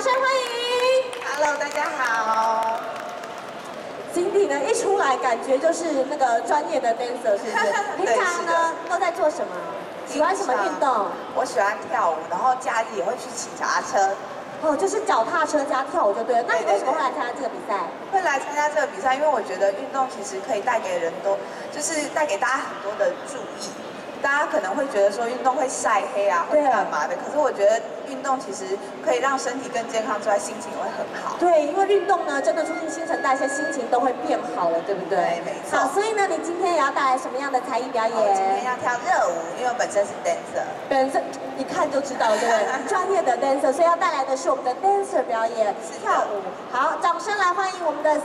声欢迎 Hello， 大家好。 Cindy 呢，一出来感觉就是那个专业的 dancer， 是不是？平常呢都在做什么？喜欢什么运动？ 我喜欢跳舞，然后假日也会去骑脚踏车。 哦，就是脚踏车加跳舞就对了。那你为什么会来参加这个比赛？ 会来参加这个比赛，因为我觉得运动其实可以带给人就是带给大家很多的注意。大家可能会觉得说运动会晒黑啊，会干嘛的？可是我觉得运动其实可以让身体更健康之外，心情会很好。 对，因为运动呢，真的促进新陈代谢，心情都会变好了，对不对？ 对，没错。 好，所以呢，你今天也要带来什么样的才艺表演？ 我今天要跳热舞，因为我本身是 dancer。 本身一看就知道，对不对？专业的 dancer， 所以要带来的是我们的 dancer 表演，跳舞。好，掌声来欢迎我们的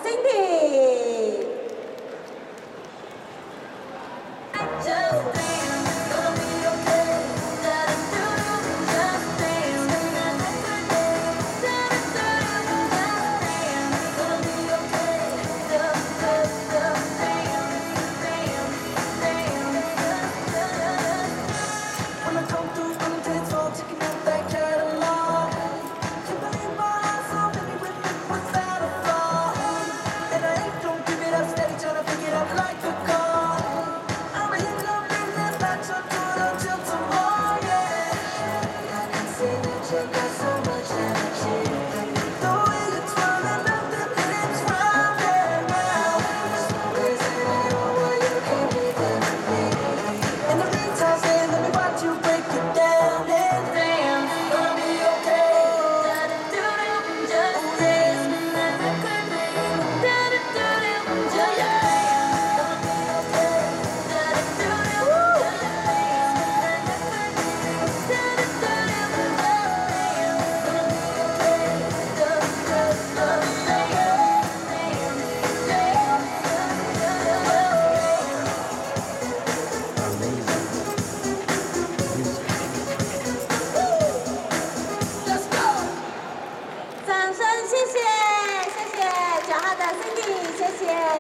Cindy。Take us